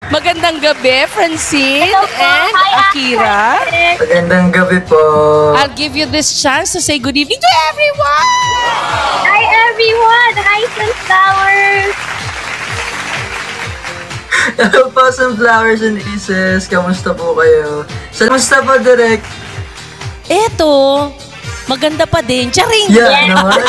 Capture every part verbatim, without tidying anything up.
Magandang gabi, Francine Hello po. and Hi, Akira. Magandang gabi po. I'll give you this chance to say good evening to everyone! Hi everyone! Hi Sunflowers! Hello po, Sunflowers and Aces. Kamusta po kayo? Kamusta po, Direk? Eto, maganda pa din. Charing! Yeah, Yeah. naman.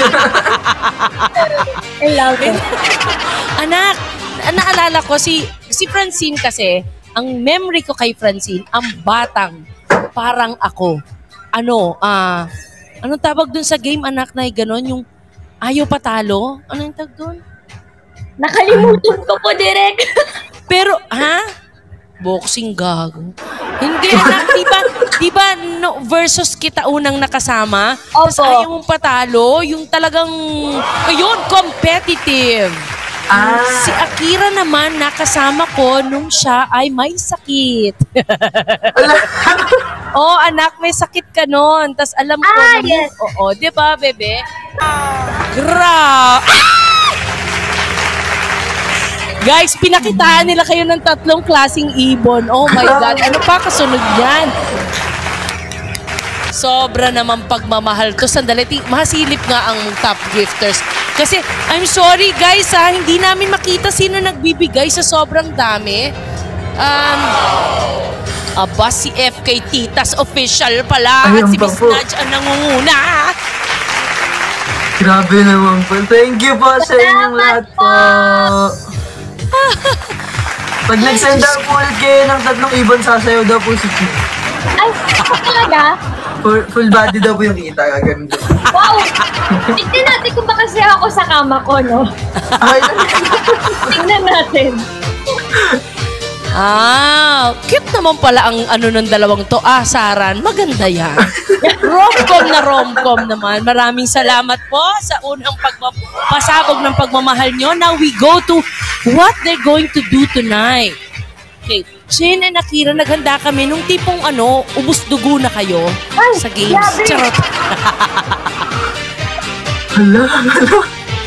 I love it. Anak, naalala ko si si Francine kasi, ang memory ko kay Francine, ang batang parang ako. Ano, ah, anong tawag dun sa game, anak, na gano'n, yung ayaw patalo? Ano yung tawag dun? Nakalimutan ko po, Direk. Pero, ha? Boxing gago. Hindi, anak, di ba, di ba, no, versus kita unang nakasama, tapos Opo. ayaw mong patalo, yung talagang, ayun, competitive. Ah, Si Akira naman, nakasama ko nung siya ay may sakit. Oo, oh, anak, may sakit ka nun. Tapos alam ko, Ah, na- yes. oo, di ba, bebe? Gra! Guys, pinakitaan nila kayo ng tatlong klaseng ibon. Oh my God, ano pa kasunod yan? Sobra naman pagmamahal to. Sandali, ti- mahasilip nga ang top gifters. Kasi, I'm sorry guys ha, hindi namin makita sino nagbibigay sa sobrang dami. Um, aba, si F K Titas official pala. At Ayun si pa Miss po. Nudge ang nangunguna. grabe naman po. Thank you po sa inyong lahat po. Pag nag-send out po ulit kayo ng tatlong ibon, sasayaw daw po si Kim. Ay, ako talaga? Full, full body daw po yung kita. Ganun daw. Wow! Tignan natin kung baka siya ako sa kama ko, no? Ay, Tignan natin. Ah, cute naman pala ang ano ng dalawang to. Ah, Saran, maganda yan. Romcom na romcom naman. Maraming salamat po sa unang pagpasabog ng pagmamahal nyo. Now we go to what they're going to do tonight. Okay, Chin and Akira, naghanda kami nung tipong ano, ubus dugo na kayo Ay, sa games. grabe. Charot. hala, hala.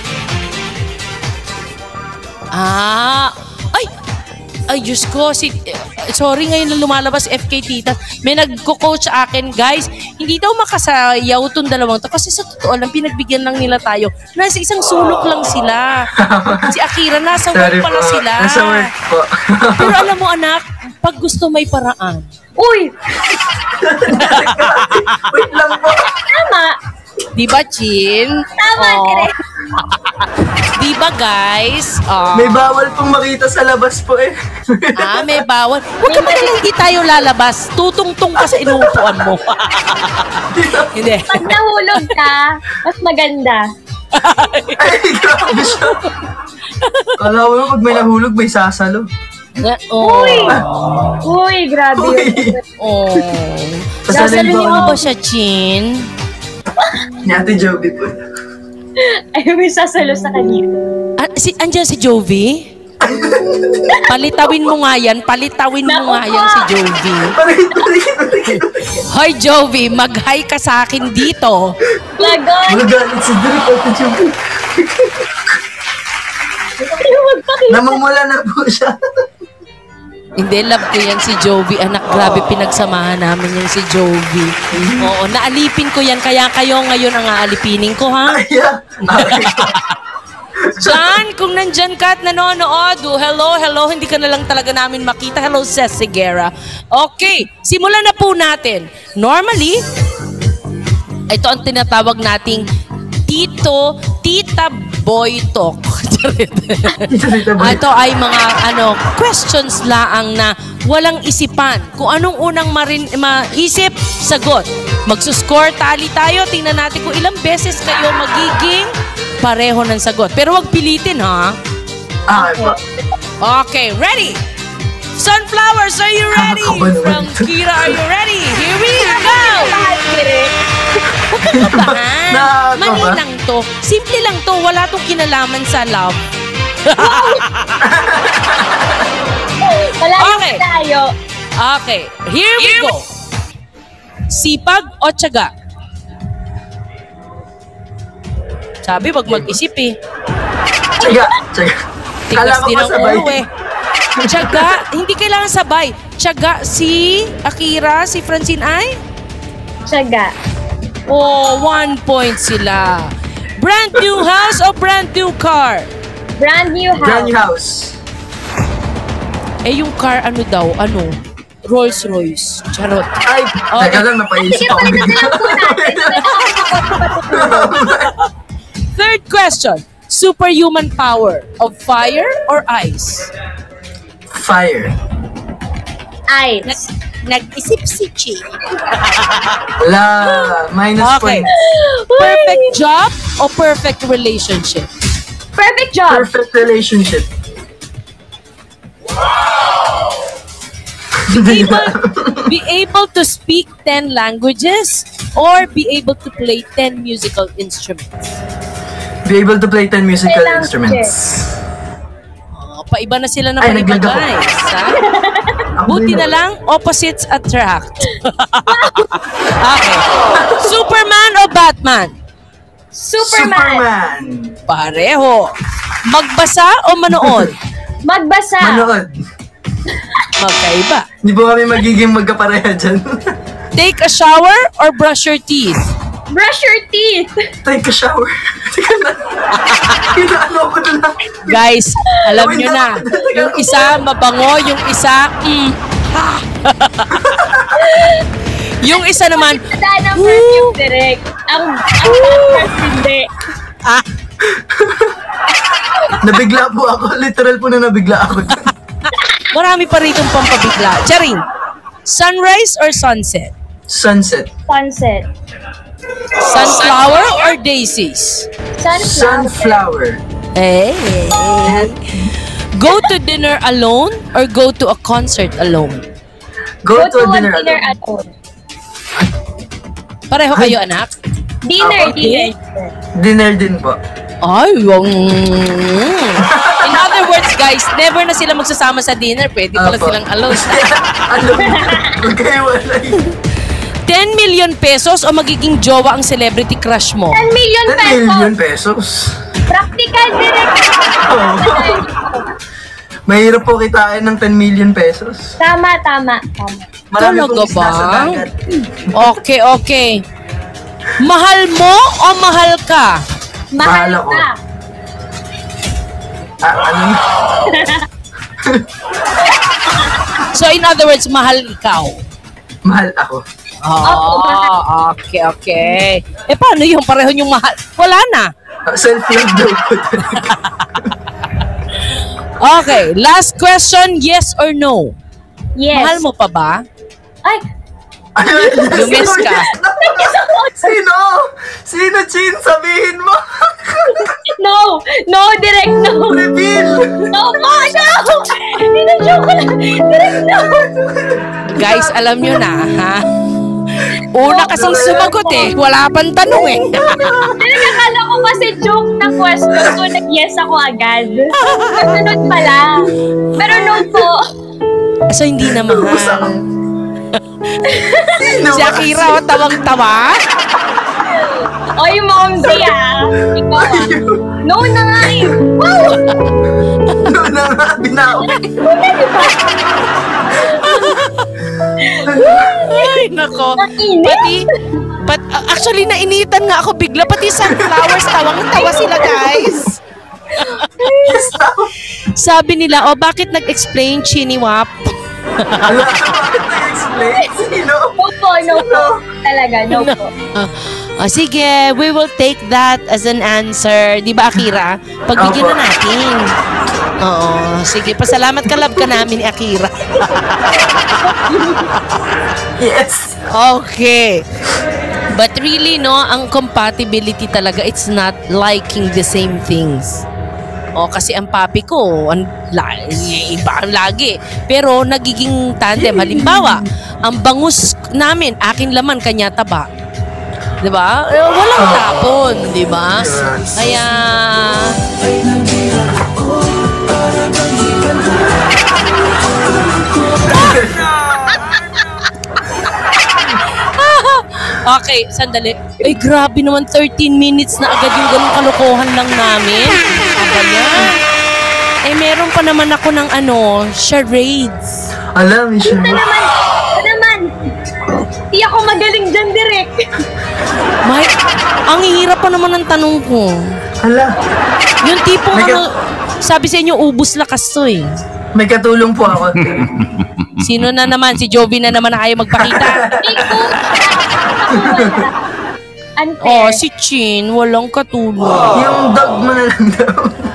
Ah, ay, ay, Diyos ko, si, eh, sorry ngayon na lumalabas F K Tita. May nagko-coach sa akin, guys, hindi daw makasayaw tong dalawang to. Kasi sa totoo lang, pinagbigyan lang nila tayo. Nasa isang sulok lang sila. Si Akira, nasa work Sorry pala po. sila. Nasa work po. Pero alam mo, anak, pag gusto may paraan. Uy! Wait lang po. Tama! Di ba, Chin? Tama, Oh. Direk. Di ba, guys? Oh. May bawal pong makita sa labas po eh. Ah, may bawal. Huwag ka magalala, hindi tayo lalabas. Tutungtong ka sa inuupuan mo. Hindi. Pag nahulog ka, mas maganda. Ay, grabe siya. Kala ko pag may nahulog, may sasalo. Oh. Uy! Uy, grabe Uy. yun. Oh. Pasalin Sasaluhin ba mo ako? ba siya, Chin? Ni Ate Joby po. Ay, may sasalo sa kanila. Ah, si, andyan si Jovi? Palitawin mo nga yan. Palitawin mo nga yan si Jovi. Parang ituloy, ituloy, ituloy. Hoy, Jovi, mag-hi ka sa akin dito. Lagon! Magagalit si Drake, Ate Joby. Magpakita. Namumula na po siya. Hindi, love ko yan si Jovi. Anak, grabe, pinagsamahan namin yan si Jovi. Oo, naalipin ko yan. Kaya kayo ngayon ang aalipinin ko, ha? Ay, yeah. Okay. John, kung nandyan ka at nanonood, oh, hello, hello, hindi ka na lang talaga namin makita. Hello, Cez Segura. Okay, simulan na po natin. Normally, ito ang tinatawag nating Tito, Tita Boy Talk. Ito ay mga ano questions laang na walang isipan. Kung anong unang marin, maisip, sagot. Magsuscore, tali tayo. Tingnan natin kung ilang beses kayo magiging pareho ng sagot. Pero wag pilitin, ha? Okay po. Okay, ready? Sunflowers, are you ready? From Kira, are you ready? Here we go! Huwag kang kabahan. Nakakaba. Mali lang to. Simple lang to. Wala tong kinalaman sa love. Wala Okay. okay. tayo. Okay, here we go. Sipag o tiyaga? Sabi, wag mag-isip eh. Tsaga, tsaga. Kala Tigas ko din ang kasabay. ulo eh. Tiyaga, hindi kailangan sabay. Tiyaga si Akira, si Francine ay? Tiyaga. Oh, one point sila. Brand new house o brand new car? Brand new house. Brand new house. Eh, yung car, ano daw? Ano? Rolls Royce. Charot. Ay, Oh, teka lang, napaisip Sige, ako palitan na bigla. lang po natin. Third question. Superhuman power of fire or ice? Fire. Ice. Nag-isip si Chi. Wala, minus Okay. point. Perfect job o perfect relationship? Perfect job. Perfect relationship. Be able, be able to speak ten languages or be able to play ten musical instruments? Be able to play ten musical Kailangan instruments. Oh, paiba na sila ng Ay, paiba, naglag ako. guys. Ha? Ako Buti din, na oh. lang, opposites attract. Okay. Superman o Batman? Superman. Superman. Pareho. Magbasa o manood? Magbasa. Manood. Magkaiba. Hindi po kami magiging magkapareha dyan. Take a shower or brush your teeth? Brush your teeth. Take a shower. Teka na. Kinaano ko na lang. Guys, alam nyo na, yung isa mabango, yung isa, mm, ha. Yung isa naman, Wala ng perfume direct. Ang, ang pampers hindi. ah, Nabigla po ako. Literal po na nabigla ako. marami pa rito pampabigla. Charing, sunrise or sunset? Sunset. Sunset. Sunflower or daisies? Sunflower. Sunflower. Eh. Go to dinner alone or go to a concert alone? Go, Go to, a dinner. dinner alone. at home. Pareho kayo, anak? Dinner, Ako? dinner. Dinner din po. Ay, yung... In other words, guys, never na sila magsasama sa dinner. Pwede pala Apo. silang alone. Ano? Magkaiwalay. ten million pesos o magiging jowa ang celebrity crush mo? ten million ten pesos. million pesos. Practical direct. Mahirap po kitain ng ten million pesos. Tama, tama, tama. Marami Talaga pong isda sa ba? dagat. Okay, okay. Mahal mo o mahal ka? Mahal Mahal ako. ka. Ah, ano? So in other words, mahal ikaw. Mahal ako. Oh, okay, okay. Eh paano yung pareho yung mahal? Wala na. Ah, self-love daw po. Okay, last question, yes or no? Yes. Mahal mo pa ba? Ay, Lumis ka. Sino? Sino, Chin? Sabihin mo. no. No, direct no. Reveal. No po, no. Hindi-joke ko lang. Direct no. Guys, alam nyo na, ha? Una kasing sumagot eh. Wala pang tanong eh. Direct, akala ko kasi joke na question ko. Nag-yes ako agad. Kasunod pala. Pero no po. So hindi na mahal. Sino? Si Akira, oh, tawang-tawa. Oy, Mom D ah. Ikaw ah. No na nga eh. Wow! Ano na nga, binaw. Ay, nako. Nainit. Pati, pat, actually, nainitan nga ako bigla. Pati sunflowers, tawang-tawa sila, guys. Sabi nila, oh, bakit nag-explain Chiniwap? Ano? Explain? Sino? No po, no po. Talaga, no po. Ah, sige, we will take that as an answer. Di ba, Akira? Pagbigyan na Opo. natin. Oo, sige. Pasalamat ka, love ka namin, Akira. Yes. Okay. But really, no, ang compatibility talaga, it's not liking the same things. O, kasi ang papi ko, ang, la, iba ang lagi. Pero nagiging tandem. Halimbawa, ang bangus namin, akin laman, kanya taba. Diba? Eh, walang tapon, diba? Kaya... Okay, sandali. Ay, grabe naman, thirteen minutes na agad yung ganung kalokohan lang namin. Aba niya. Eh, meron pa naman ako ng ano, charades. Alam, may Ito charade. naman, ito naman. Di ako magaling dyan, direct. Mike, ang hirap pa naman ng tanong ko. Hala, Yung tipong May ka- ano, sabi sa inyo, ubus lakas to eh. may katulong po ako. Sino na naman? Si Jovi na naman na ayaw magpakita. Hindi ko. Ako wala. Unfair. Oh, si Chin, walang katulong. Yung dog mo na lang daw.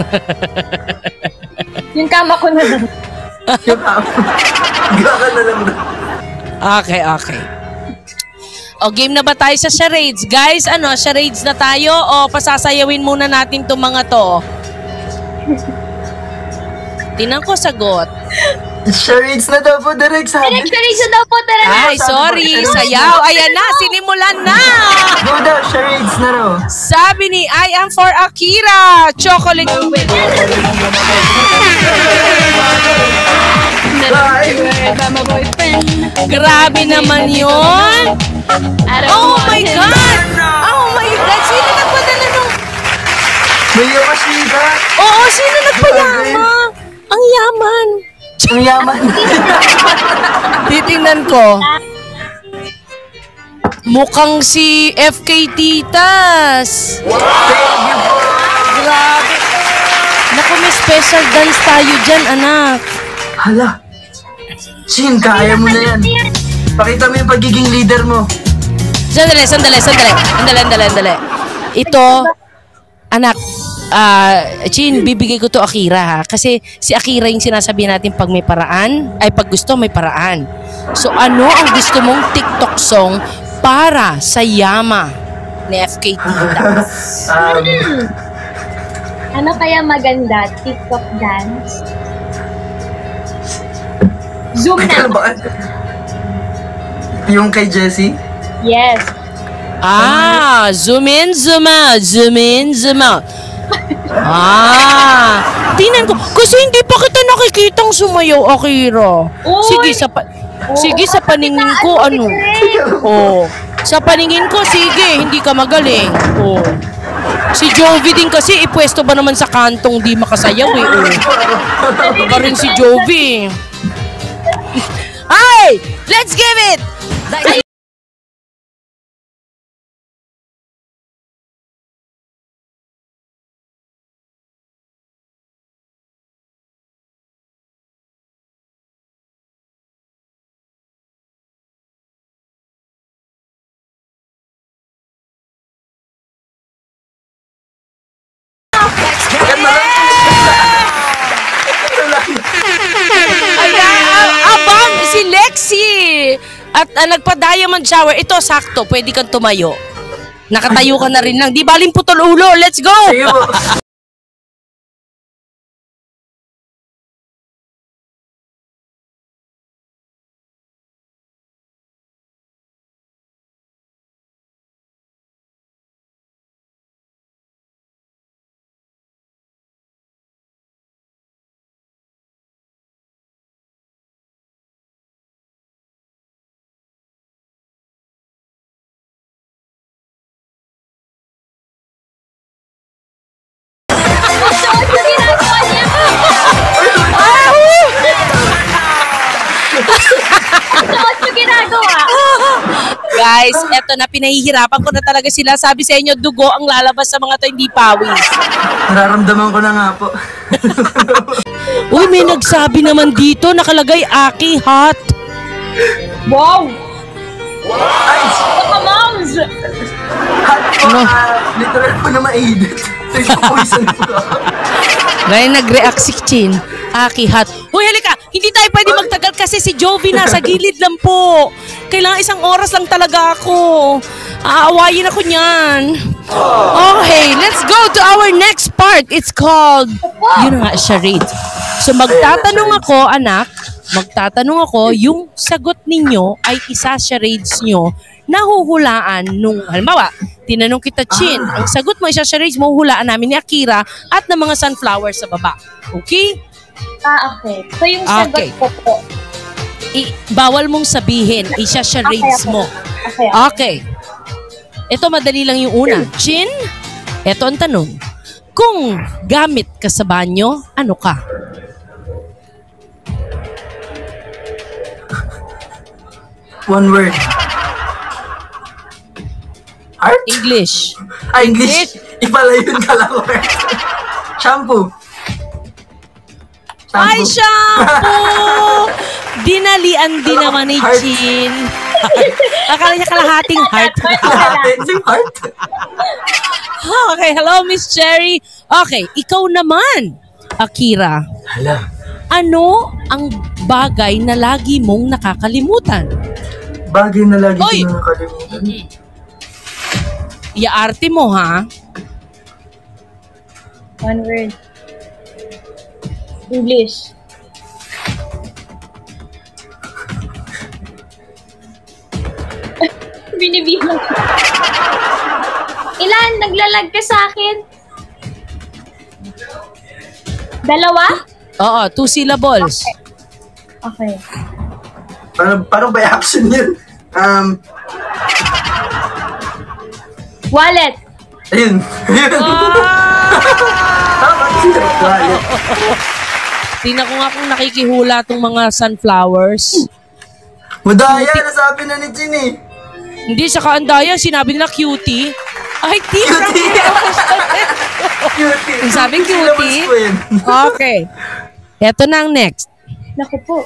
Yung kama ko na lang. Yung amo. Gaka na lang daw. Okay, okay. O, game na ba tayo sa charades? Guys, ano, charades na tayo o pasasayawin muna natin itong mga to? Tinan ko sagot. Charades na daw po, direct sabi. Direct charades daw po, tara na. Ay, sorry, sayaw. Ayan na, sinimulan na. Go daw, charades na raw. Sabi ni I am for Akira. Chocolate. Grabe naman yun. Oh my God! Oh my God! Sino nagpadala nung... May Yamashita. Oo, sino nagpayama? Ang yaman. Ang yaman. Titingnan ko. Mukhang si F K Titas. Thank you po. Grabe. Naku, may special dance tayo dyan, anak. Hala. Chin, kaya mo na yan. Pakita mo yung pagiging leader mo. Sandali, sandali, sandali. Sandali, sandali, sandali. Ito, anak, ah, Chin, bibigay ko to Akira ha. Kasi si Akira yung sinasabi natin pag may paraan, ay pag gusto may paraan. So ano ang gusto mong TikTok song para sa Yama ni F K Titas? Um, Ano kaya maganda? TikTok dance? Zoom Ikaw na. ba? Yung kay Jessie? Yes. Ah, zoom in, zoom out, zoom in, zoom out. Ah, tingnan ko. Kasi hindi pa kita nakikitang sumayaw, Akira. Uy! Sige, sa pa- sige, sa paningin ko, ano? Oh, sa paningin ko, sige, hindi ka magaling. Oh. Si Jovi din kasi, ipwesto ba naman sa kantong di makasayaw eh. Oh. Baka rin si Jovi. Ay! Let's give it! Ayan, ah, abang, si Lexi. At ah, nagpa-diamond shower. Ito, sakto. Pwede kang tumayo. Nakatayo ka na rin lang. Di baling putol ulo. Let's go! Sige po. Suot yung ginagawa. Guys, eto na, pinahihirapan ko na talaga sila. Sabi sa inyo, dugo ang lalabas sa mga to, hindi pawis. Nararamdaman ko na nga po. Uy, may nagsabi naman dito, nakalagay, Aki hot. Wow! Ay! Baka moms! Hot po. ah, literal po na ma-edit. Nagpo-poison po ako. Ngayon nag-react si Chin. Aki hot. Uy, halika! Hindi tayo pwede magtagal kasi si Jovi nasa gilid lang po. Kailangan isang oras lang talaga ako. Aawayin ako niyan. Okay, let's go to our next part. It's called, yun na nga, charade. So magtatanong ako, anak, magtatanong ako, yung sagot ninyo ay isa charades nyo, nahuhulaan nung, halimbawa, tinanong kita, Chin, ang sagot mo isa charades, mahuhulaan namin ni Akira at ng mga sunflowers sa baba. Okay? Ah, okay. So yung sagot Okay. ko po. I, bawal mong sabihin, isa charades Okay, okay. mo. Okay. Okay. Ito madali lang yung una. Chin, ito ang tanong. Kung gamit ka sa banyo, ano ka? One word. Heart? English. Ah, English. Ipala yun ka lang word. Shampoo. Ay, shampoo! Dinalian din naman ni Heart. Chin. Akala niya kalahating heart. Kalahating heart. Okay, hello Miss Cherry. Okay, ikaw naman, Akira. Hala. Ano ang bagay na lagi mong nakakalimutan? Bagay na lagi Oy! ko nakakalimutan. Iaarte mo, ha? One word. English. Binibilang. Ilan? Naglalag ka sa akin? Dalawa? Oo, two syllables. Okay. Parang, parang by action yun. Um, Wallet. ayun. Ayun. Tama kasi yung wallet. Tingnan ko nga kung nakikihula tong mga sunflowers. Madaya, nasabi na ni Chin eh. Hindi, sa kaandaya, sinabi nila cutie. Ay, di. Cutie. Cutie. Ang sabi Two cutie. syllables po yun. Okay. Ito na ang next. Naku po.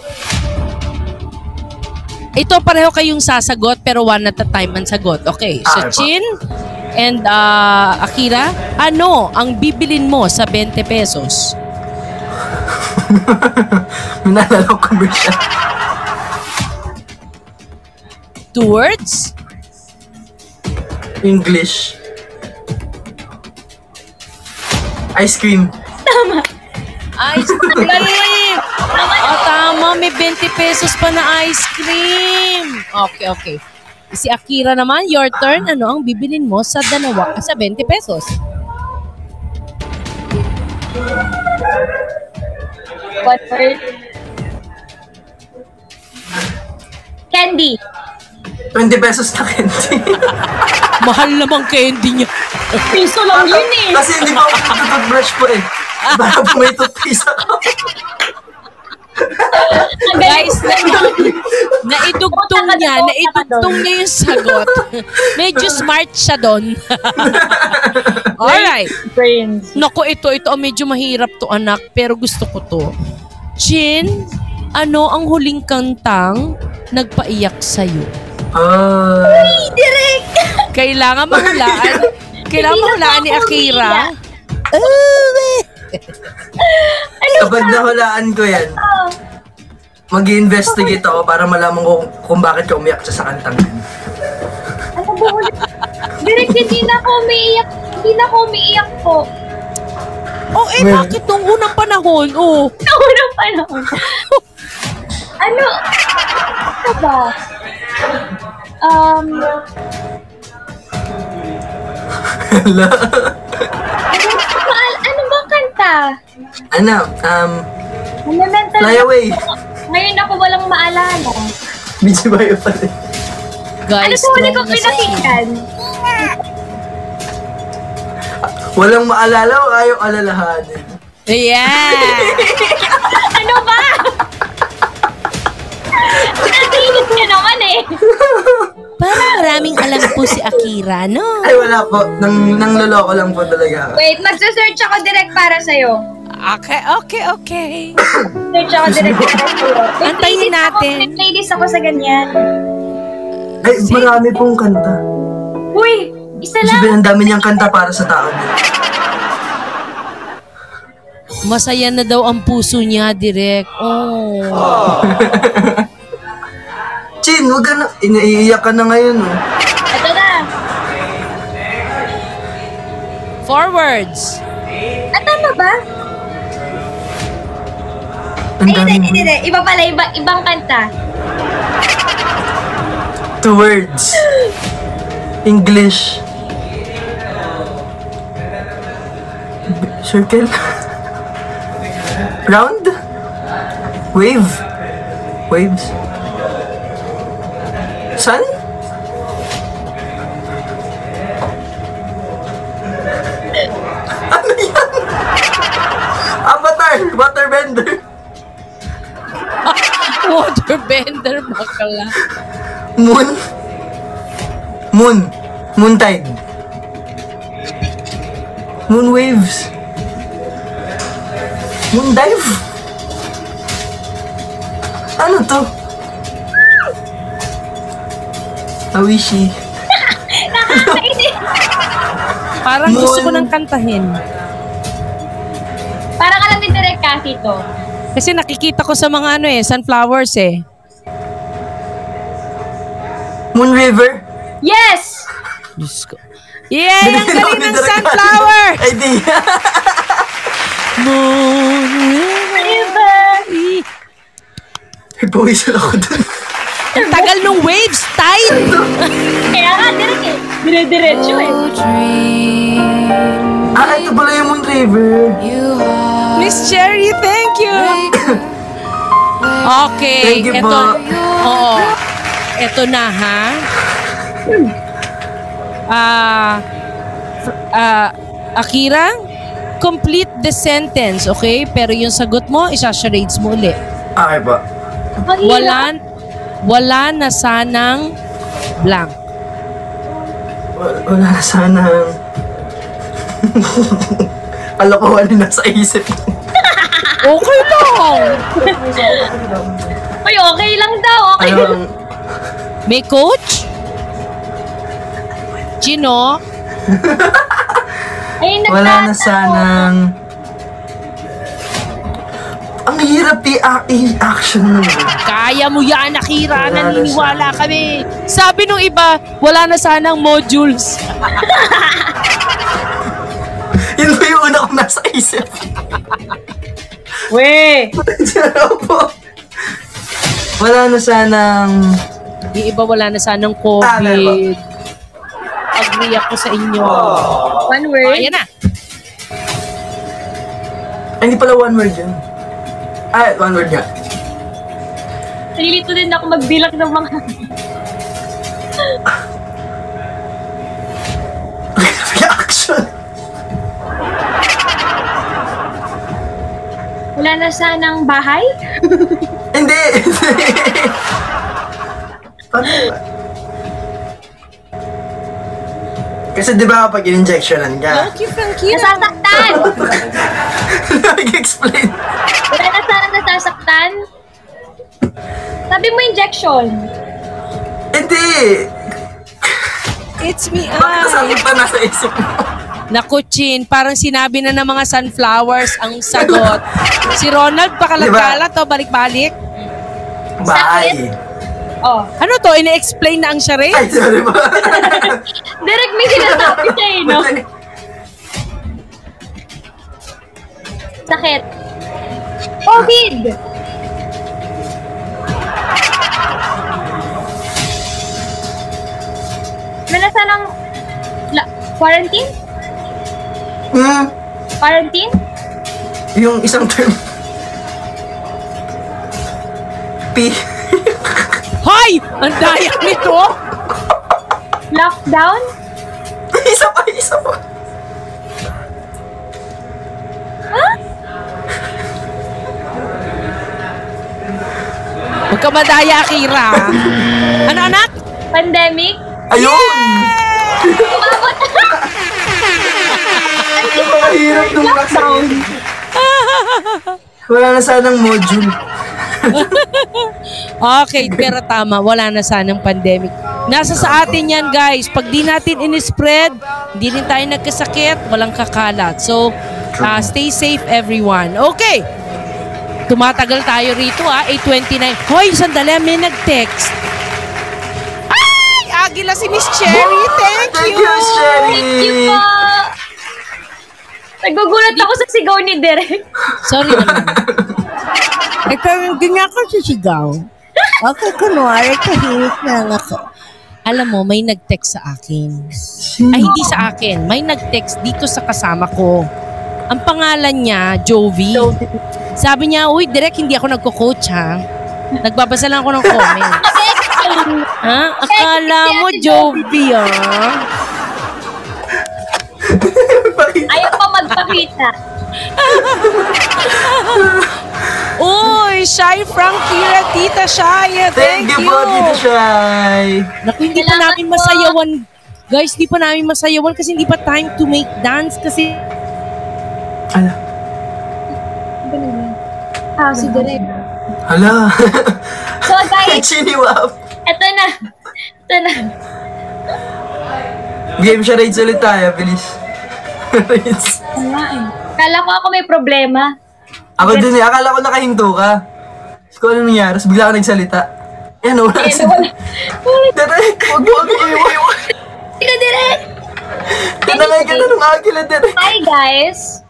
Ito, pareho kayong sasagot pero one at a time ang sagot. Okay. So, Ah, Chin and uh, Akira, ano ang bibilin mo sa twenty pesos? Minalala ko commercial. Two words? English. Ice cream. Ice cream! Oh, tama. May twenty pesos pa na ice cream. Okay, okay. Si Akira naman, your turn. Ano ang bibilin mo sa dalawa, sa twenty pesos? One word. Candy. twenty pesos na candy. Mahal namang candy niya. Piso lang yun eh. Kasi hindi pa ako nagtututbrush po eh. Baka po may toothpaste ako. Guys, na, naidugtong niya, naidugtong niya yung sagot. Medyo smart siya doon. Alright. Brains. Naku, ito, ito, oh, medyo mahirap to anak, pero gusto ko to. Chin, ano ang huling kantang nagpaiyak sa'yo? Ah. Kailangan mahulaan. Kailangan Hindi na mahulaan ni ako Akira. Kapag nahulaan ko yan, mag-investigate ako para malaman ko kung, kung bakit ka umiyak siya sa kantang yan. Ano ba ulit? Direk, hindi na ako umiiyak. Hindi na ako umiiyak po. Oh, eh, Well- bakit nung unang panahon? Oh. Sa unang panahon. Ano? Ano ba? Um, Hala. ano, ba- ano ba kanta? Ano, um, Elemental. Fly Away. Ngayon ako walang maalala. Medyo bayo pa rin. Ano Guys, sa huli ko strong na si- pinakinggan? Walang maalala o ayaw alalahanin. Yeah! Ano ba? Natingit niya naman eh. Parang maraming alam po si Akira, no? Ay, wala po. Nang, nang loloko lang po talaga. Wait, magsa-search ako direct para sa'yo. Okay, okay, okay. Search ako direct para sa'yo. May Antayin playlist ako, natin. May playlist ako sa ganyan. Ay, marami pong kanta. Uy, isa lang. Isipin, ang dami niyang kanta para sa tao niya. Masaya na daw ang puso niya, direct. Oh. Chin, wag ka na. Iniiyak ka na ngayon, oh. Ito na. Forwards. Ah, tama ba? Ang Ay, dami hindi, mo. hindi, hindi. Iba pala, iba, ibang kanta. Two words. English. B- Circle. Round. Wave. Waves. Sun. Ano yan? Avatar! Waterbender! Waterbender, bakla. Moon? Moon. Moon tide. Moon waves. Moon dive. Ano to? Awishi. Nakakainis. Parang gusto ko Moon. nang kantahin. Para ka lang ni Direk Cathy to. Kasi nakikita ko sa mga ano eh, sunflowers eh. Moon river. Yes! Diyos ko. Yay! Ang galing ng sunflower! Ay, di. Moon River! Ay, pawisan ako dun. Ang tagal nung waves, tide! Kaya nga, Direk eh. Dire-diretso eh. Ah, ito pala yung Moon river. Miss Cherry, thank you! Okay, Thank you eto, po. oo. Eto na ha. Ah, fr- ah, Akira, complete the sentence, okay? Pero yung sagot mo, isa-charades mo ulit. Okay po. Ang hirap. Wala, wala na sanang blank. Wala, wala na sana. Kalokohan na nasa isip. Okay lang! Ay, okay lang daw. Okay. Ano ang... May coach? Gino? Ay, Wala na nagtatawa. sanang... Ang hirap i-action nun. Kaya mo yan, Akira. Wala na Naniniwala kami. Sabi nung iba, wala na sanang modules. Yun ba yung una kong nasa isip? We! Ano po? Wala na sanang... Yung iba wala na sanang Ah, COVID. Agree ako sa inyo. One Oh, word. ayan na. Ay, hindi pala one word yun. Ah, one word nga. Nalilito din ako magbilang ng mga... Reaction. Wala na sanang bahay? Hindi! Paano ba? Kasi di ba kapag in-injectionan ka, Okay, Frankie. Nasasaktan! nag-explain. Wala na sanang nasasaktan? Sabi mo injection. Hindi! It's me, Bakit nasakit ay. pa nasa isip mo? Naku, Chin, parang sinabi na ng mga sunflowers ang sagot. Si Ronald, pakalat-kalat o balik-balik. Bye! Oh. Ano to, ine-explain na ang charade? Ay, sorry ba? Direct may sinasabi siya eh, no? Sakit. COVID! Wala sanang... La, quarantine? Hmm, Quarantine? yung isang term. P. Hoy! Ang daya nito! Lockdown? Isa pa, isa pa. Huwag ka madaya, Akira. Ano, anak? Pandemic? Ayun! Umabot Mahirap nung Lockdown. Wala na sanang module. Okay, pero tama. Wala na sanang pandemic. Nasa sa atin yan, guys. Pag di natin in-spread, hindi rin tayo nagkasakit, walang kakalat. So, uh, stay safe, everyone. Okay. Tumatagal tayo rito, ah. eight twenty-nine. Hoy, sandali. May nag-text. Ay! Agila si Miss Cherry. Thank Thank you. you, Sherry! Thank you po. Nagugulat ako sa sigaw ni Derek. Sorry naman. Ito yung ganyan ako sisigaw. Okay, kunwari, tahimik na lang ako. Alam mo, may nag-text sa akin. Ay, hindi sa akin. May nag-text dito sa kasama ko. Ang pangalan niya, Jovi. Sabi niya, uy, direct, hindi ako nagko-coach, ha? Nagbabasa lang ako ng comment. Ha? Akala mo, Jovi, ha? Ayaw pa magpakita. Uy, Shy Frank Kira, Tita Shy. Thank, Thank you po, Tita Shy. Naku, hindi pa Salamat namin po. masayawan. Guys, hindi pa namin masayawan kasi hindi pa time to make dance kasi Ala. Ah, si Direk. Hala. So guys, Chiniwap. eto na. Eto na. Game charades ulit tayo, bilis. Charades. Kala ko ako may problema. Ako din eh, akala ko nakahinto ka. Tapos kung ano nangyari, tapos bigla ka nagsalita. Eh, nawala Eh, si nawala. Derek, huwag mo ako iiwan. Ika, Direk! Tinalay ka na ng agila, Derek. Hi, guys!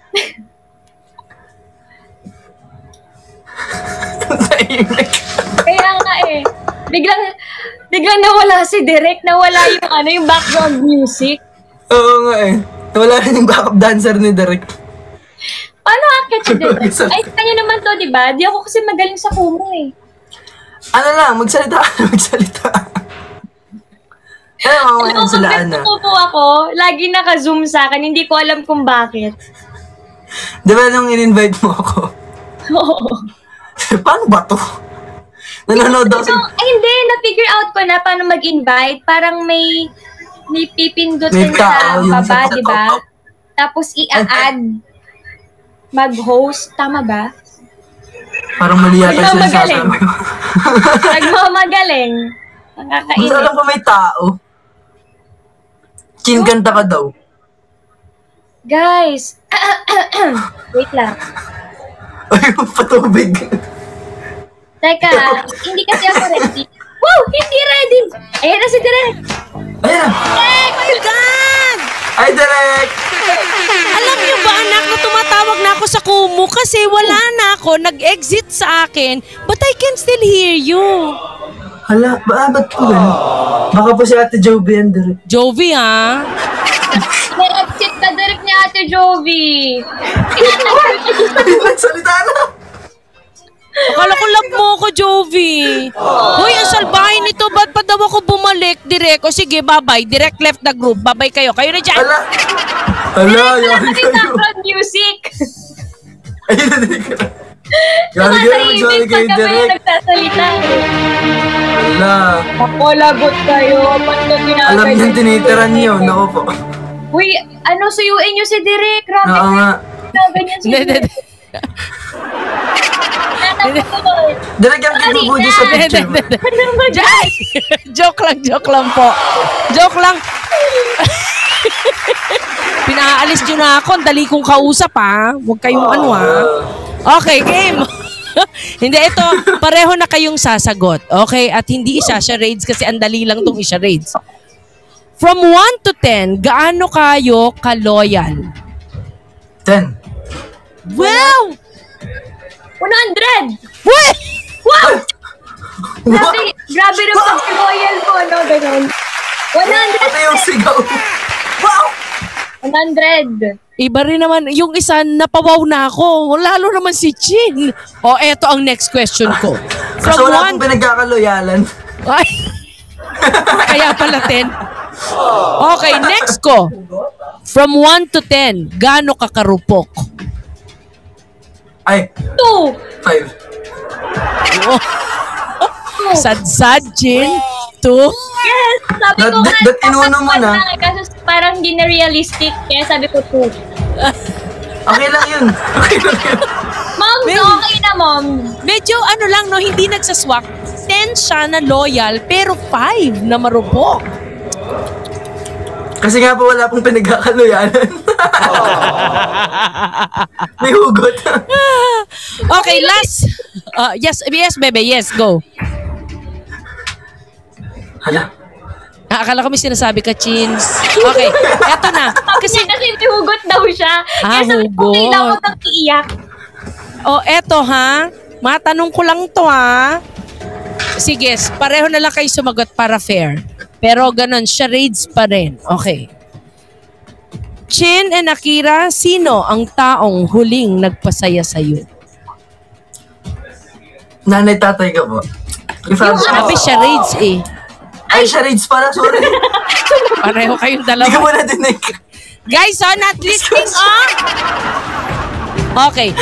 Tahimik. Kaya nga eh. Biglang, biglang nawala si Direk. Nawala yung ano, yung background music. Oo nga eh. Nawala rin yung backup dancer ni Derek. Paano akit si Direk? Ay, kanya naman to, di ba? Di ako kasi magaling sa kumo eh. Ano lang, magsalita ka, magsalita. Eh, mga Alam mo, sila, pag Ana. nagtutupo ako, lagi naka-zoom sa akin. Hindi ko alam kung bakit. Di ba nung in-invite mo ako? Oo. Paano ba to? Nanonood ako sa... So, ay, hindi. Na-figure out ko na paano mag-invite. Parang may may pipindutin May tao, sa yung baba, sa- di ba? Tapos i-add mag-host. Tama ba? Parang mali yata siya Nagmamagaling. sasabi mo. Nagmamagaling. Mas Nakakainit. alam ko may tao. Kinkanta ka daw. Guys. Wait lang. Ay, patubig. Teka, hindi kasi ako ready. Wow! Hindi ready! Ayan na si Direk! Ayan na. Direk! Oh my God! Ay, Derek! alam niyo ba anak na tumatawag na ako sa Kumu kasi wala na ako, nag-exit sa akin, but I can still hear you. Hala, ba, ba't po gano'n? Baka po si Ate Joby yan, Derek. Jovi ha? Na-exit ka Direk ni Ate Jovi. Nagsalita na. Akala ko love mo ako, Jovi. Hoy, ang salbahin nito. Ba't pa daw ako bumalik? Direct. O sige, bye-bye. Direct left the group. Bye-bye kayo. Kayo na dyan. Hala. Hala, yari May kayo. background music. Ayun na, Derek. Yari kayo, yari Tumatahimik kayo, pag kami Derek. nagsasalita. Hala. Ako, lagot kayo. Ba't ka ginagawa? Alam niyang tinitiran niyo. Naku po. Uy, ano, suyuin niyo si Direk. Grabe Oo nga. ka. Ganyan si Hindi, Direk. hindi, Natapos. Derek, yung kibubuji sa picture mo. Jai! Joke lang, joke lang po. Joke lang. Pinaalis nyo na ako. Ang dali kong kausap ha. Huwag kayong ano ha. Okay, game. Hindi, ito. Pareho na kayong sasagot. Okay? At hindi isa-charades kasi ang dali lang tong isa-charades. From one to ten, gaano kayo ka-loyal? Ten. Wow! one hundred! What? Wow! Grabe, grabe rin pag loyal ko, no? Ganun. one hundred! Ito yung sigaw. Wow! one hundred! Iba rin naman, yung isa, napawaw na ako. Lalo naman si Chin. O, eto ang next question ko. Kasi From wala one... akong pinagkakaloyalan. Ay. Kaya pala ten. Okay, next ko. From one to ten, gaano ka karupok? Ay, two! five. Oh. Sad-sad, Chin. Two. Yes! Sabi That- ko that- that inuno mo dapat na. one lang eh, Kasi parang hindi na realistic. Kaya sabi ko two. Okay lang yun. Okay lang yun. Mom, Well- okay na, Mom. Medyo ano lang, no, hindi nagsaswak. ten siya na loyal, pero five na marupok. Kasi nga po wala pong pinagkakaloyalan. May hugot. Okay, last. Uh, yes, yes, bebe, yes, go. Hala. Ah, akala ko may sinasabi ka, Chins. Okay, eto na. Kasi, Kasi, kasi may hugot daw siya. Ah, Kaya sabi ko, hugot. kailangan ko nang iiyak. oh, eto ha. Matanong ko lang to ha. Sige, pareho na lang kayo sumagot para fair. Pero ganun, charades pa rin. Okay. Chin and Akira, sino ang taong huling nagpasaya sa'yo? Nanay tatay ka po. If I'm- Sabi charades eh. Ay, charades pala. Sorry. Pareho kayong Hindi dalawa. ko muna dinig. Guys, oh, not listening, oh! Okay.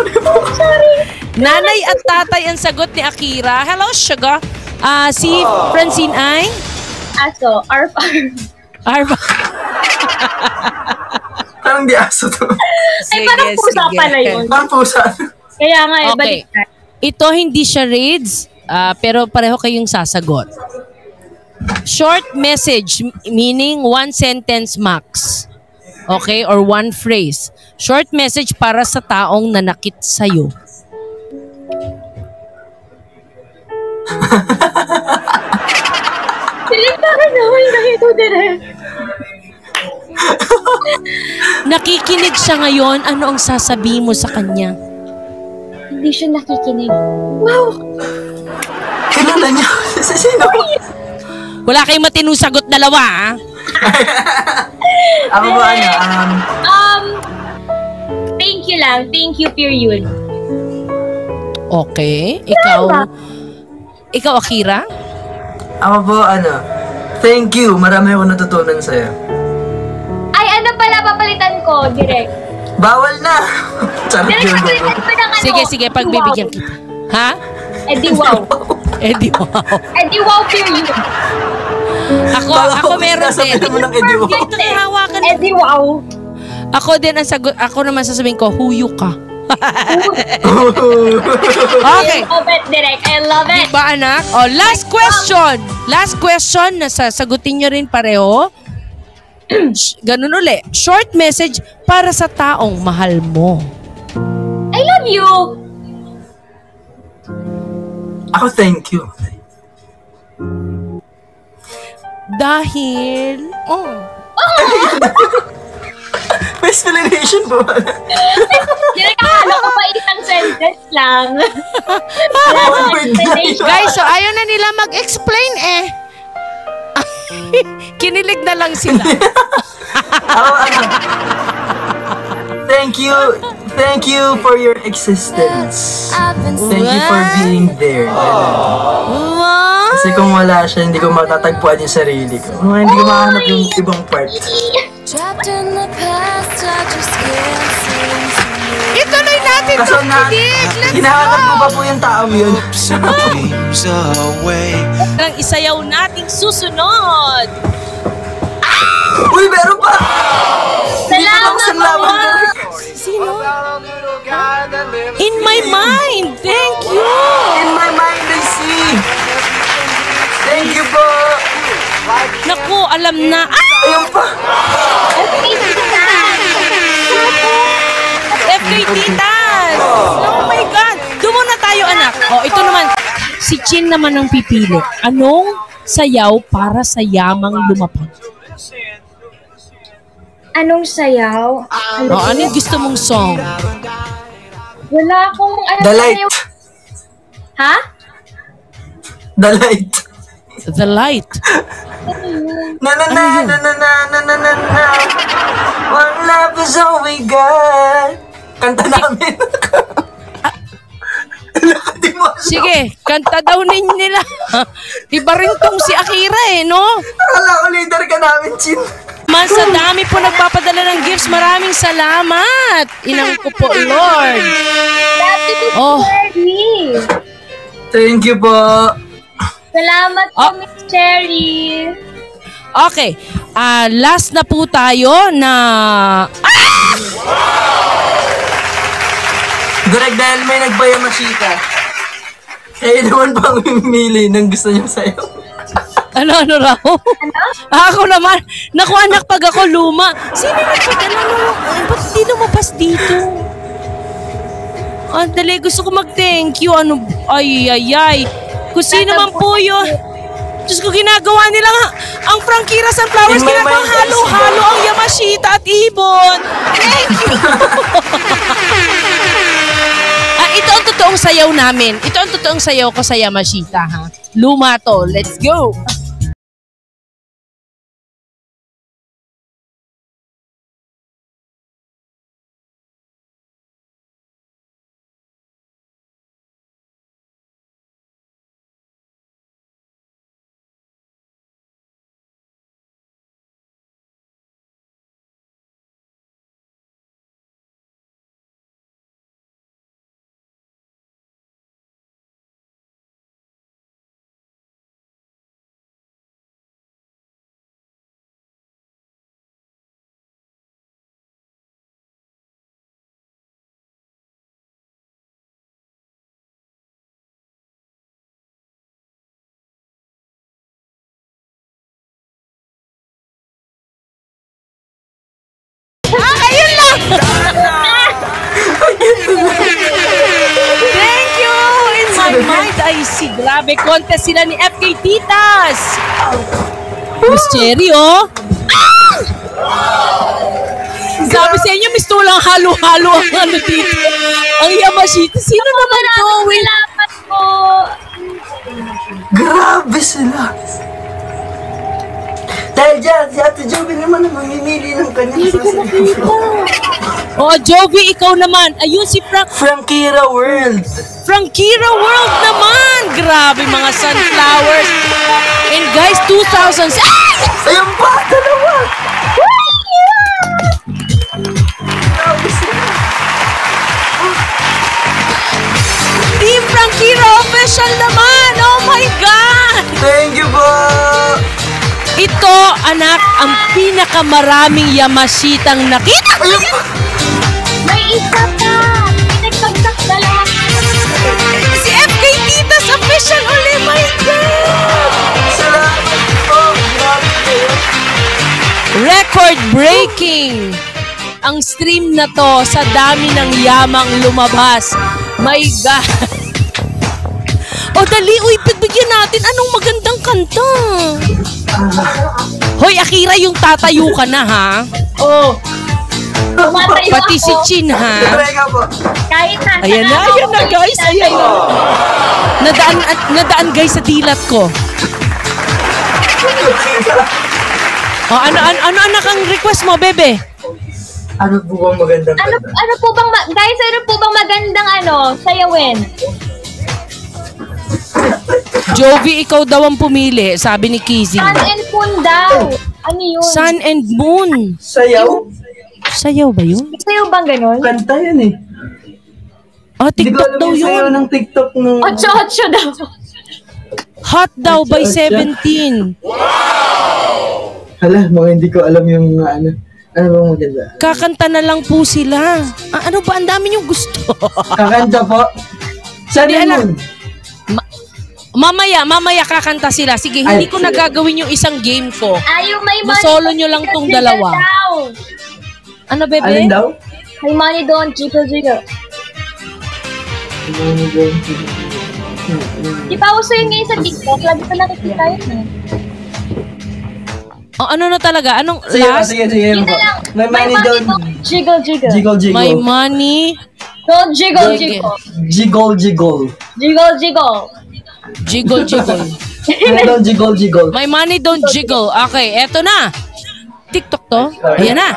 Nanay at tatay ang sagot ni Akira. Hello, Sugar. Ah, si Francine ay? Aso, arf, arf. Arba. Parang di aso to. Ay, parang pusa pala yun. Parang pusa. Kaya nga, eh, Okay. baliktad. Ito hindi siya reads, ah, pero pareho kayong sasagot. Short message, m- meaning one sentence max. Okay? Or one phrase. Short message para sa taong nanakit sa'yo. Silip pa ka naman na ito direct. Nakikinig siya ngayon, ano ang sasabihin mo sa kanya? Hindi siya nakikinig. Wow! Kilala niya. Si sino? Wala kayong matinong sagot dalawa, ha? Ako ba ano? Um, Um, thank you lang. Thank you, period. Okay. Ikaw, ikaw, Akira? ako po ano? Thank you. Marami ako natutunan sa'yo. Ay, ano pala papalitan ko, direct? Bawal na! Charot Direct yun. papalitan ko ng ano? Sige, sige, pagbibigyan Wow. kita. Ha? Eh di wow. Eh, di wow. Eh di wow, period. Ako, Bawal ako meron sinasabi din. mo ng ediwa. Ito na hawakan. Eh di wow. Ako din ang sagot, ako naman sasabihin ko, huyo ka. Okay. I love it, direct. I love Di it. ba, anak? Oh, last question. Last question na sasagutin nyo rin pareho. Sh- Ganun uli. Short message para sa taong mahal mo. I love you. Ako thank you. Dahil, oh, May explanation po. Direct, akala ko pa isang sentence lang. Wala One nang word explanation. guys, so ayaw na nila mag-explain eh. Kinilig na lang sila. Ako ano? Thank you. Thank you for your existence. Thank you for being there. Wow. Kasi kung wala siya, hindi ko matatagpuan yung sarili ko. Kung hindi ko makahanap yung ibang part. Trapped in the past, I just can't seem to move. Ituloy natin Kaso itong na, kilig. Let's hinahanap ko go. pa po yung taong yun. Some dreams away. Ang isayaw nating susunod. Uy, meron pa! Salamat Isang laban na rin. Sino? In my mind. Thank you. In my mind, I see. Thank you po. Naku, alam na. Ah! Ayun pa. F K Titas! Oh my God! Doon muna tayo, anak. Oh, ito naman. Si Chin naman ang pipili. Anong sayaw para sa yamang lumapag? Anong sayaw? Ano Oh, ano yung gusto mong song? Wala akong ano The light. sayaw. Ha? The light. The Light. Na na na na na na na na na na. One love is all we got. Kanta namin. Di mo alam. Sige, kanta daw ninyo nila. Iba rin tong si Akira eh, no? Akala ko leader ka namin, Chin. Man, sa dami po nagpapadala ng gifts, maraming salamat. Inang ko po, Lord. Happy to Oh. Cherry. Thank you po. Salamat Oh. po, Miss Cherry. Okay, ah last na po tayo na... Direk, dahil may nagbayamashita. Kayo naman pang mimili ng gusto niyo sa'yo. Ano, ano raw? Ako naman. Naku, anak, pag ako luma. Sino nagpadala no? Eh, ba't di lumabas dito? Ah, dali, gusto ko mag-thank you. Ano, ay, ay, ay. Kung sino man po yun. Diyos ko, ginagawa nila nga. Ang Frankira Sunflowers, In my ginagawa mind, halo-halo ang Yamashita at Ibon. Thank you. Ah, ito ang totoong sayaw namin. Ito ang totoong sayaw ko sa Yamashita, ha? Luma to. Let's go. guys. Grabe, contest sila ni F K Titas. Miss Cherry, oh. Ah! Sabi sa inyo, Miss Tulang halo-halo ang ano dito. Ang Yamashita. Sino naman to? Wait. Salamat po. Grabe sila. Dahil dyan, si Ate Joby naman ang mamimili ng kanyang sasabihin. Oh, Jovi, ikaw naman. Ayun si Frank. Frankira World. Frankira World naman. Grabe, mga sunflowers. And guys, two thousand... Ah! Ayun pa, dalawa. Grabe sila. Team Frankira official naman. Oh my God. Thank you po. Ito, anak, ang pinakamaraming Yamashitang nakita. Ayun pa. May isa pa. Pinagpagsak dalawa. Si F K Titas official ulit. My God. Salamat po. Grabe kayo. Record breaking ang stream na to sa dami ng yamang lumabas. My God. O dali, uy, pagbigyan natin anong magandang kanta. Hoy, Akira, yung tatayo ka na, ha? Oh. Tumatayo Pati si ako. Chin, ha? Teka po. Kahit nasa Ayan na, ako, ayan na, guys. Ayan na. Nadaan, at, nadaan, guys, sa dilat ko. O, ano, ano, ano, anak ang request mo, bebe? Ano po bang magandang Ano, kanta? ano po bang, ma- guys, ano po bang magandang ano, sayawin? Jovi, ikaw daw ang pumili, sabi ni Kizzy. Sun and Moon daw. Ano yun? Sun and Moon. Sayaw? Sayaw ba yun? Sayaw bang ganun? Kanta yan eh. Ah, Hindi ko TikTok alam daw yung sayaw yun. ng TikTok nung... Ocho-ocho daw. Hot daw by Ocho, ocho. seventeen. Hala, mga hindi ko alam yung uh, ano. Ano bang maganda? Kakanta na lang po sila. Ah, ano ba? Ang dami niyong gusto. Kakanta po. Saan Hindi yun? alam. Mamaya, mamaya kakanta sila. Sige, hindi Ay, ko sige. nagagawin yung isang game ko. Ayaw, may money. Masolo nyo lang tong Jiggle dalawa. daw. Ano, bebe? Alin daw? May money doon, jiggle, jiggle. Di ba uso yun ngayon sa TikTok? Lagi ko nakikita yun eh. Oh, ano na talaga? Anong Sige, last? sige, sige. Yun na lang. May money doon. Jiggle, jiggle. Jiggle, jiggle. My money. Don't jiggle, Sige. jiggle. Jiggle, jiggle. Jiggle, jiggle. Jiggle, jiggle. Ano daw jiggle, jiggle? My money don't jiggle. Okay, eto na. TikTok to. Ayan na.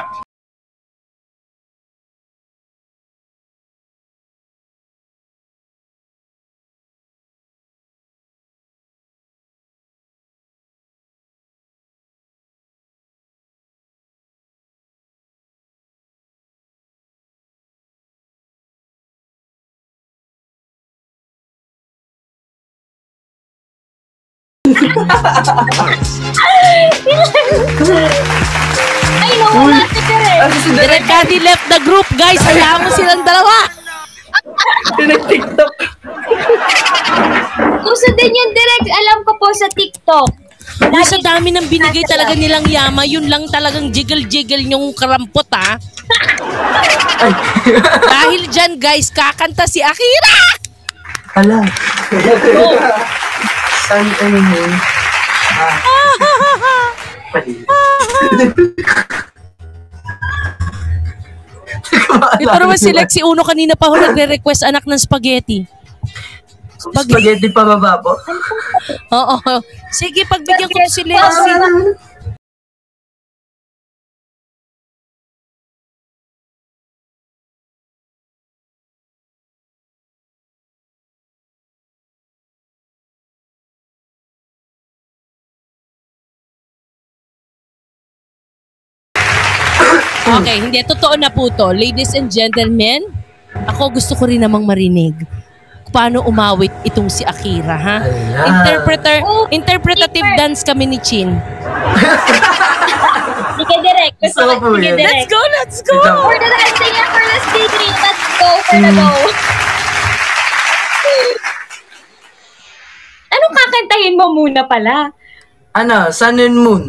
Ay, nawala si Kere. Ano si Direk? Direct Caddy left the group, guys. Hayaan mo silang dalawa. Pinag-tiktok. Uso din yung direct, alam ko po sa TikTok. Uy, sa dami ng binigay talaga nilang yama, yun lang talagang jiggle-jiggle yung karampot, ha? Ay. Dahil dyan, guys, kakanta si Akira! Hala. San and Moon. Ah. Pali. Ito naman si Lexi Uno kanina pa ho nagre-request anak ng spaghetti. Spaghetti. Spaghetti pa baba po. Oo. Sige, pagbigyan ko si Lexi. Okay, hindi. Totoo na po to. Ladies and gentlemen, ako gusto ko rin namang marinig paano umawit itong si Akira, ha? Ala. Interpreter, Oh, interpretative Peter. dance kami ni Chin. Sige, direct. Gusto Gusto ko ko, po sige, yun. direct. Let's go, let's go! Ito. For the dancing and for the speaking, let's go for the go. Anong kakantahin mo muna pala? Ano, Sun and Moon.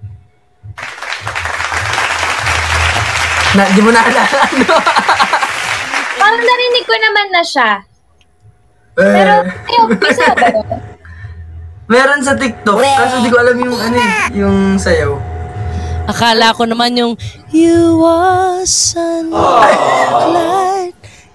Na, di mo naalala, ano? Parang narinig ko naman na siya. Pero, Eh, kayo, isa ba yun? meron sa TikTok, kaso di ko alam yung ano eh, yung sayaw. Akala ko naman yung You was sunlight.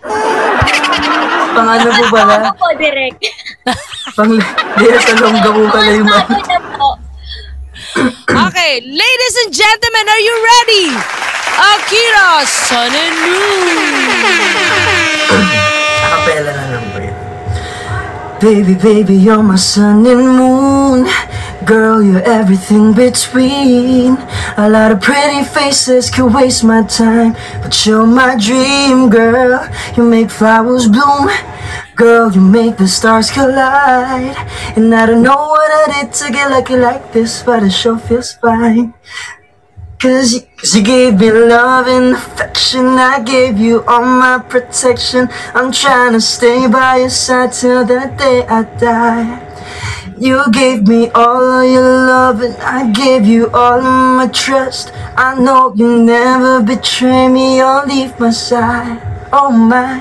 Pang ano po pala? Ako po, direct. Pang Lea Salonga po pala yung Mga ano. tao na po. Okay, ladies and gentlemen, are you ready? Akira, Sun and Moon. Acapella na lang po yun. Baby, baby, you're my sun and moon. Girl, you're everything between. A lot of pretty faces could waste my time, but you're my dream, girl. You make flowers bloom. Girl, you make the stars collide. And I don't know what I did to get lucky like this, but it sure feels fine. Cause you, cause you gave me love and affection. I gave you all my protection. I'm trying to stay by your side till the day I die. You gave me all of your love and I gave you all of my trust. I know you never betray me or leave my side. Oh my.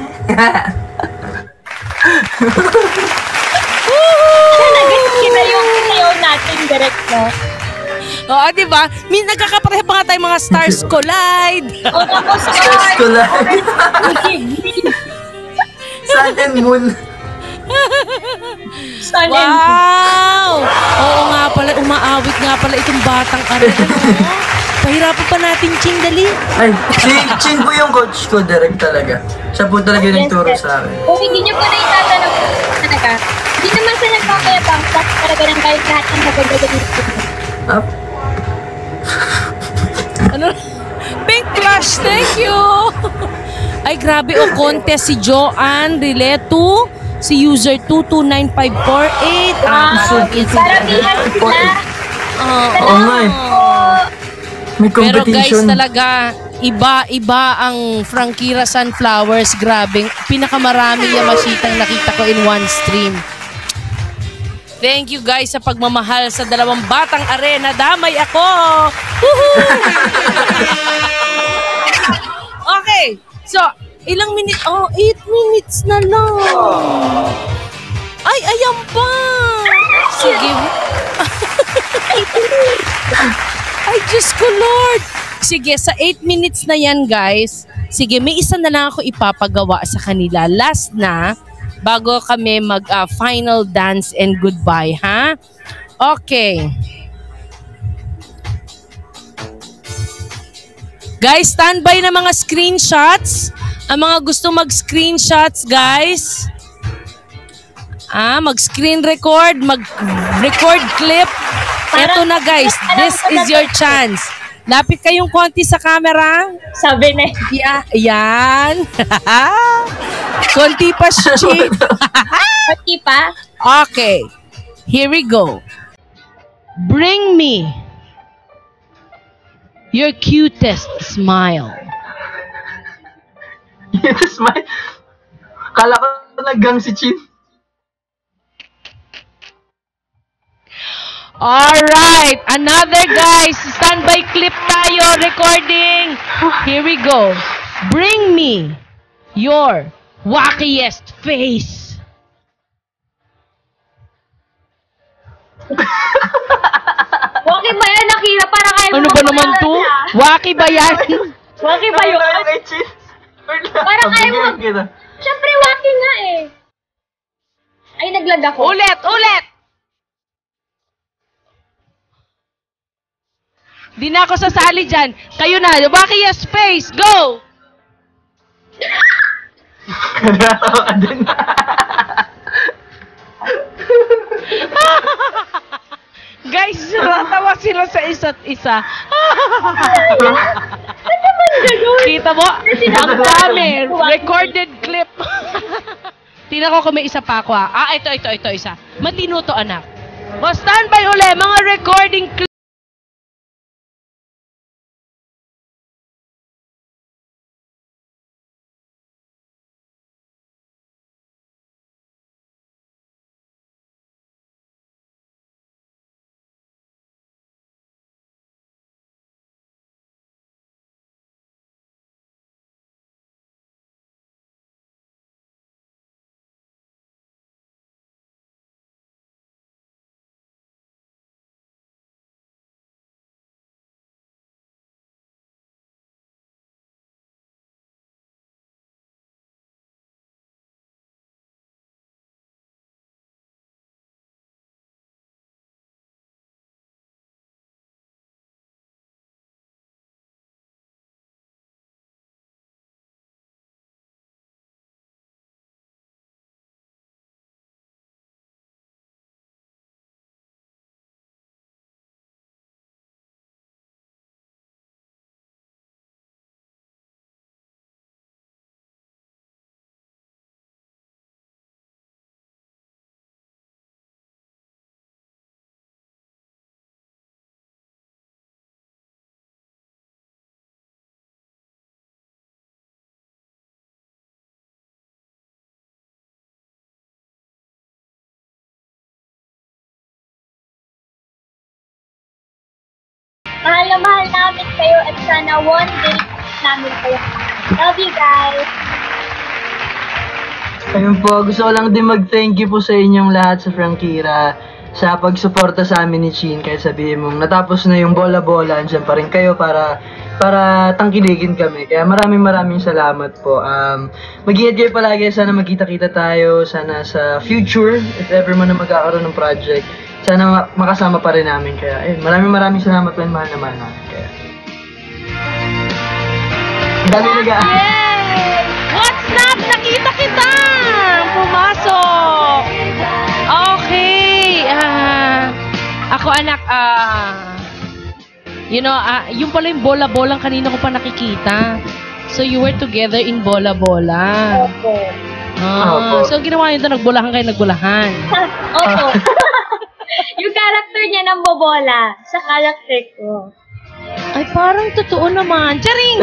Kinayaw, kinayaw natin direct, no? Oo, di ba? Min nagkakapareha pa nga tayo mga stars collide. O tapos, Stars ko lang. Sun and moon. Sun and Wow! Oo nga pala, umaawit nga pala itong batang arena. No? Pahirapan pa natin, Ching, dali. Ay, si Chin po yung coach ko, direct talaga. Siya po talaga yung nagturo sa akin. Kung hindi niyo po na itatanong talaga, hindi naman sa nagpapayabang, tapos talaga ng kahit lahat ng maganda dito. Up. Ano? Pink Flash, thank you! Ay, grabe, o contest si Joanne Rileto, si user two two nine five four eight. Wow! Paramihan sila! Oo nga eh. May Pero guys, competition. talaga, iba-iba ang Frankira Sunflowers. Grabe, pinakamaraming Yamashitang nakita ko in one stream. Thank you guys sa pagmamahal sa dalawang batang arena. Damay ako! Woohoo! Okay, so, ilang minutes? Oh, eight minutes na lang. Ay, ayan pa! Sige. Ay, Diyos ko, Lord! Sige, sa eight minutes na yan, guys. Sige, may isa na lang ako ipapagawa sa kanila. Last na, bago kami mag-final dance and goodbye, ha? Okay. Guys, standby na mga screenshots. Ang mga gusto mag-screenshots, guys. Ah, mag-screen record, mag-record clip. Eto na, guys. This is your chance. Lapit kayong konti sa camera. Sabi na Yeah, yan. Konti pa, Chi. Pati pa? Okay. Here we go. Bring me your cutest smile. Yes, my... Kala ko naggang si Chin. Alright, another guys, standby clip tayo, recording. Here we go. Bring me your wackiest face. Waki ba yan, Akira? Parang ayaw Ano mo ba naman makilala to? siya. Waki ba yan? Waki ba yun? Wala kay Chin. Parang ayaw mo. Sabi kita. Siyempre, waki nga eh. Ay, naglag ako. Ulit, ulit. Di na ako sasali dyan. Kayo na, wackiest face, go! Natawa ka din. Guys, natawa sila sa isa't isa. Kita mo? Ang dami. Recorded clip. Tingnan ko kung may isa pa ako ah. Ah, ito, ito, ito, isa. Matino to, anak. O, standby uli. Mga recording clip. Mahal na mahal namin kayo at sana one day namin kayo. Love you guys. Ayun po, gusto ko lang din mag-thank you po sa inyong lahat sa Frankira sa pagsuporta sa amin ni Chin. Kaya sabihin mong natapos na yung bola-bola, andyan pa rin kayo para para tangkiligin kami. Kaya maraming maraming salamat po. Um, mag-iingat kayo palagi, sana magkita-kita tayo, sana sa future, if ever man na magkakaroon ng project, sana ma- makasama pa rin namin. Kaya ayun, maraming maraming salamat po, mahal na mahal namin. Kaya ang dami nag Yay! What's up? Nakita kita! Pumasok! Okay. ah ako anak, ah you know, ah yung pala yung bola-bolang kanina ko pa nakikita. So you were together in bola-bola. Opo. Ah, so ginawa nyo doon, nagbulahan kayo, nagbulahan. Opo. Yung character niya ng bobola sa character ko. Ay, parang totoo naman. Charing!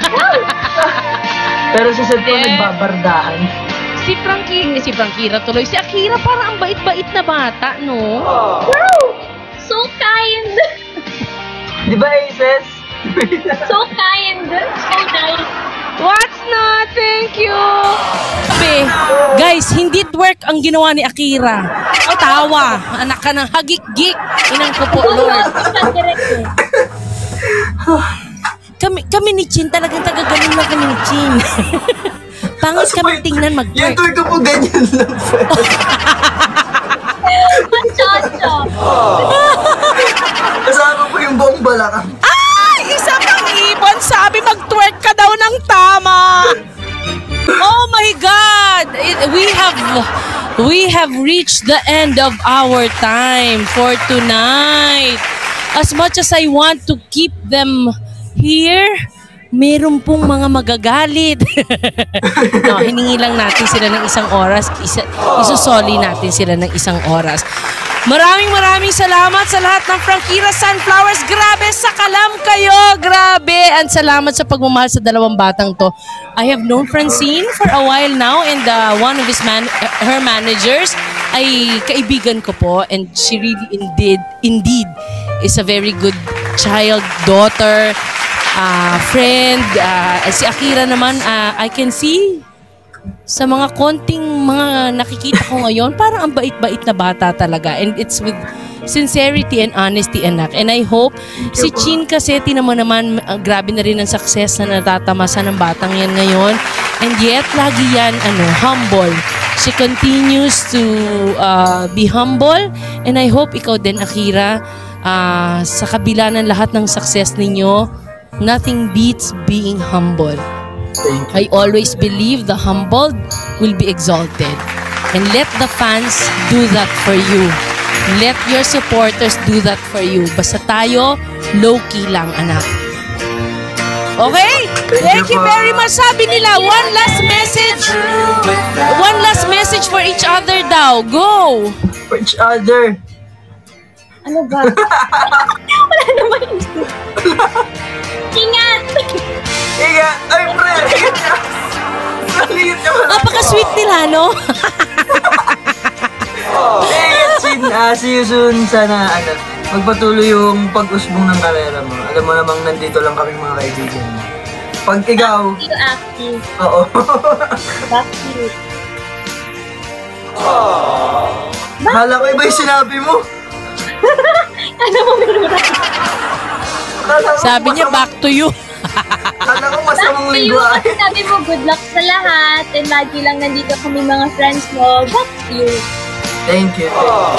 Pero sa set po, Eh. nagbabardahan. Si Frankie, eh, si Frankira tuloy. Si Akira parang ang bait-bait na bata, no? Wow! So kind! Di ba, Aces? So kind! So nice! What's not? Thank you! Sabi, guys, hindi work ang ginawa ni Akira. O, tawa. Anak ka ng hagik-gik. Inang ko po, Lord. Direct eh. Kami, kami ni Chin, talagang tagagaling na kami ni Chin. Pangit kami tingnan Yung mag-work. tour ko po ganyan lang po. Machocho! Kasama po yung buong balakang. Ay! Isa pang ibon, sabi mag-twerk ka daw ng tama. Oh my God! It- we have we have reached the end of our time for tonight. As much as I want to keep them here, meron pong mga magagalit. No, hiningi lang natin sila ng isang oras. Isa, isusoli natin sila ng isang oras. Maraming maraming salamat sa lahat ng Frankira Sunflowers. Grabe, sakalam kayo. Grabe. And salamat sa pagmamahal sa dalawang batang to. I have known Francine for a while now and uh, one of his man her managers ay kaibigan ko po, and she really indeed indeed is a very good child, daughter, uh, friend. Uh, si Akira naman, uh, I can see sa mga konting mga nakikita ko ngayon, parang ang bait-bait na bata talaga. And it's with sincerity and honesty, anak. And I hope si Chin kasi, tinan mo naman, uh, grabe na rin ang success na natatamasa ng batang yan ngayon. And yet, lagi yan, ano, humble. She continues to uh, be humble. And I hope ikaw din, Akira, uh, sa kabila ng lahat ng success ninyo, nothing beats being humble. Thank you. I always believe the humbled will be exalted. And let the fans do that for you. Let your supporters do that for you. Basta tayo, low-key lang, anak. Okay? Thank you very much. Sabi nila, one last message. One last message for each other daw. Go! For each other. Ano ba? Wala naman. Ingat! Iga, ay pre, ingat ka. Naligit ka pala. Napaka-sweet nila, no? Ingat, Chin. Ah, see you soon. Sana, ano, magpatuloy yung pag-usbong ng karera mo. Alam mo namang nandito lang kami mga kaibigan. Pag ikaw, You active. oo. Back to you. Hala ko iba yung sinabi mo. Ano mo meron? Akala ko Sabi niya, masamang- back to you. Akala ko masamang Back to you. lingwahe. Sabi mo, good luck sa lahat. And lagi lang nandito kami mga friends mo. Back to you. Thank you.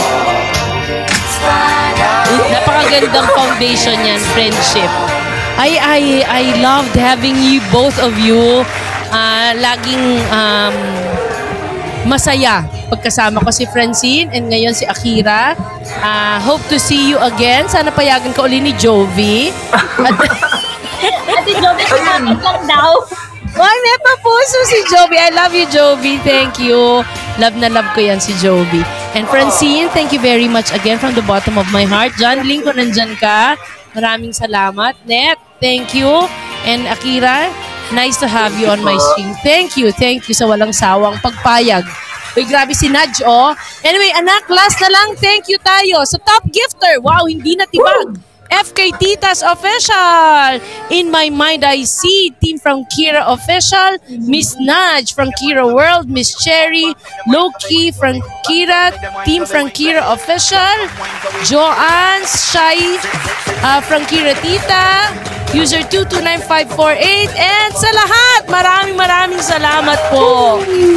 Napakagandang foundation yan, friendship. I I I loved having you, both of you. Ah, laging um, masaya pagkasama ko si Francine and ngayon si Akira. Ah, hope to see you again. Sana payagan ka uli ni Jovi. At, Ate Joby, kumapit lang daw. Why, may papuso si Jovi. I love you, Jovi. Thank you. Love na love ko yan si Jovi. And Francine, thank you very much again from the bottom of my heart. John Ling, kung nandyan ka, maraming salamat. Net, thank you. And Akira, nice to have you on my stream. Thank you, thank you sa walang sawang pagpayag. Uy, grabe si Nudge, oh. Anyway, anak, last na lang, thank you tayo. Sa top gifter, wow, hindi natibag. F K Titas Official. In My Mind I See, Team from Kira Official. Miss Nudge from Kira World. Miss Cherry. Loki from Kira, Team from Kira Official. Joanne Shai uh, from Kira Tita. User two two nine five four eight. And sa lahat, maraming maraming salamat po.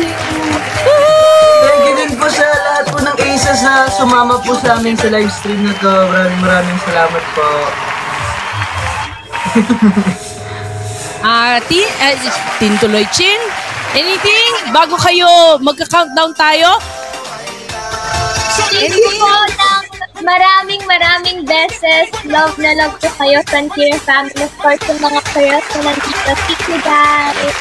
Thank you din po sa lahat po ng Aces na sumama po sa amin sa live stream na to. Maraming maraming salamat po. Ah, ti, uh, Tintuloy Chin, anything? Bago kayo magka-countdown tayo? Thank you po ng maraming maraming beses. Love na love ko kayo, Frontier family. Of course, yung mga players na nandito. Thank you guys.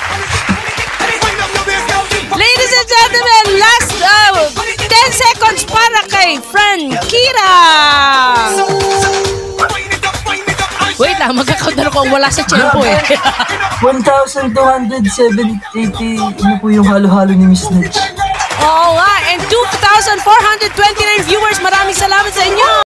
Ladies and gentlemen, last uh, ten seconds para kay Fran Kira. Wait lang, magka-countdown ako. Wala sa tempo eh. one thousand two hundred eighty, ano po yung halo-halo ni Miss Nudge? Oo nga, and two thousand four hundred twenty-nine viewers. Maraming salamat sa inyo.